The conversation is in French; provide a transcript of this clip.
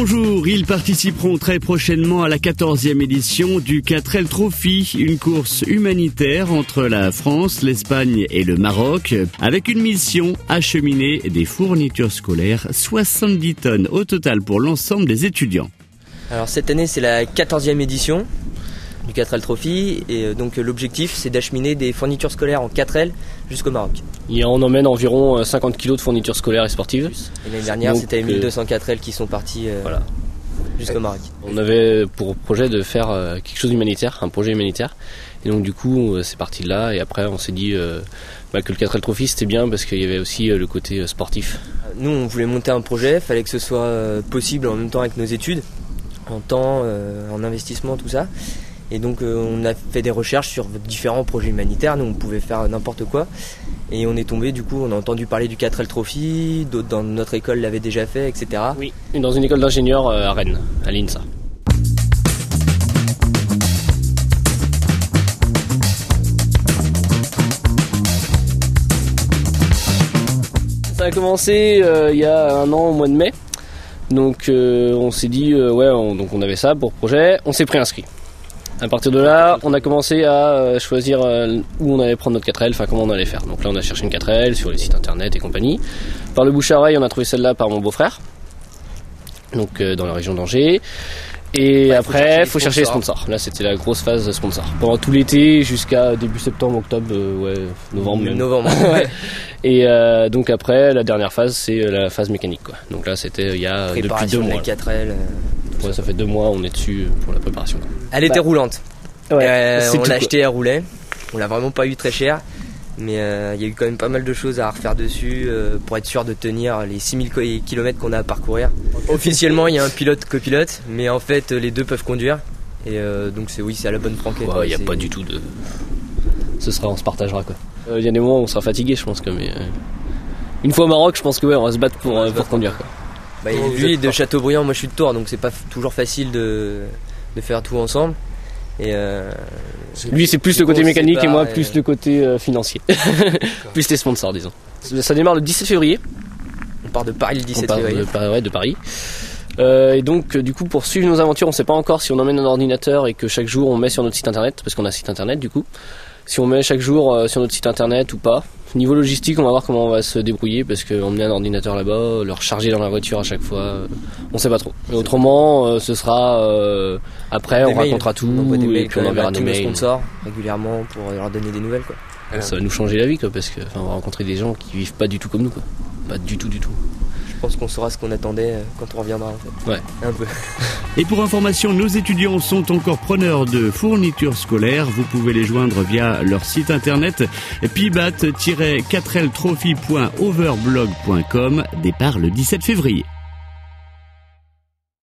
Bonjour, ils participeront très prochainement à la 14e édition du 4L Trophy, une course humanitaire entre la France, l'Espagne et le Maroc, avec une mission, acheminer des fournitures scolaires, 70 tonnes au total pour l'ensemble des étudiants. Alors cette année c'est la 14e édition du 4L Trophy et donc l'objectif c'est d'acheminer des fournitures scolaires en 4L jusqu'au Maroc. Et on emmène environ 50 kg de fournitures scolaires et sportives. Et l'année dernière c'était 1200 4L qui sont partis jusqu'au Maroc. On avait pour projet de faire quelque chose d'humanitaire, un projet humanitaire. Et donc du coup c'est parti de là et après on s'est dit que le 4L Trophy c'était bien parce qu'il y avait aussi le côté sportif. Nous on voulait monter un projet, il fallait que ce soit possible en même temps avec nos études, en temps, en investissement, tout ça. Et donc on a fait des recherches sur différents projets humanitaires, nous on pouvait faire n'importe quoi. Et on est tombé, du coup on a entendu parler du 4L Trophy, d'autres dans notre école l'avaient déjà fait, etc. Oui, dans une école d'ingénieurs à Rennes, à l'INSA. Ça a commencé il y a un an au mois de mai. Donc on s'est dit donc on avait ça pour projet, on s'est préinscrit. À partir de là, on a commencé à choisir où on allait prendre notre 4L, enfin comment on allait faire. Donc là on a cherché une 4L sur les sites internet et compagnie. Par le bouche à oreille, on a trouvé celle-là par mon beau-frère, donc dans la région d'Angers. Et après, il faut chercher les sponsors. Là, c'était la grosse phase sponsor. Pendant tout l'été, jusqu'à début septembre, octobre, novembre même. Novembre, ouais. Et donc après, la dernière phase, c'est la phase mécanique, quoi. Donc là, c'était il y a depuis 2 mois. La 4L. Ouais, ça fait 2 mois, on est dessus pour la préparation. Elle était roulante. Ouais, on l'a achetée, elle roulait. On l'a vraiment pas eu très cher. Mais il y a eu quand même pas mal de choses à refaire dessus pour être sûr de tenir les 6000 km qu'on a à parcourir. Officiellement il y a un pilote-copilote, mais en fait les deux peuvent conduire. Et donc c'est à la bonne franquette. Il n'y a pas du tout de... on se partagera quoi. Il y a des moments où on sera fatigué je pense que, mais une fois au Maroc je pense que on va se battre pour conduire quoi. Lui est de Châteaubriand, moi je suis de Tours, donc c'est pas toujours facile de faire tout ensemble. Et lui c'est plus le côté mécanique et moi plus le côté financier. Plus les sponsors disons. Ça démarre le 17 février. On part de Paris le 17 février. De Paris. Et donc du coup pour suivre nos aventures on sait pas encore si on emmène un ordinateur et que chaque jour on met sur notre site internet, parce qu'on a un site internet du coup. Si on met chaque jour sur notre site internet ou pas. Niveau logistique, on va voir comment on va se débrouiller parce qu'emmener un ordinateur là-bas, le recharger dans la voiture à chaque fois, on sait pas trop. Mais autrement, ce sera après, on racontera tout et puis on enverra nos mails. Sponsors régulièrement pour leur donner des nouvelles quoi. Ça va nous changer la vie quoi, parce que on va rencontrer des gens qui vivent pas du tout comme nous quoi, pas du tout. Je pense qu'on saura ce qu'on attendait quand on reviendra en fait. Ouais. Un peu. Et pour information, nos étudiants sont encore preneurs de fournitures scolaires. Vous pouvez les joindre via leur site internet pibat-4ltrophy.overblog.com. Départ le 17 février.